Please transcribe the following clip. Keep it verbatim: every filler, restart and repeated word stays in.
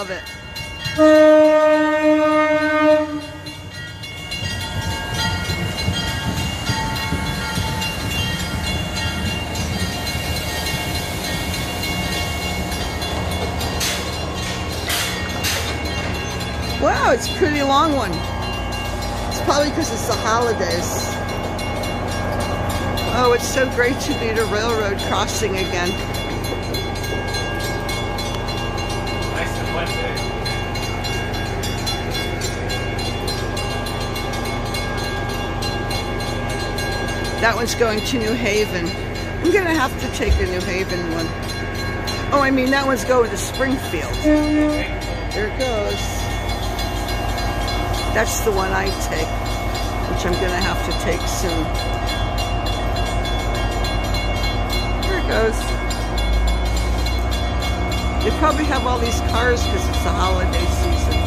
love it. Wow, it's a pretty long one. It's probably because it's the holidays. Oh, it's so great to be at a railroad crossing again. Nice and wet day. That one's going to New Haven. I'm gonna have to take a New Haven one. Oh, I mean, that one's going to Springfield. There it goes. That's the one I take, which I'm gonna have to take soon. There it goes. They probably have all these cars because it's the holiday season.